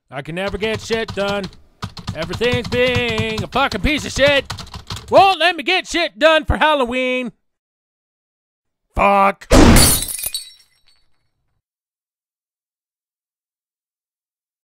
I can never get shit done. Everything's being a fucking piece of shit. Won't let me get shit done for Halloween. Fuck.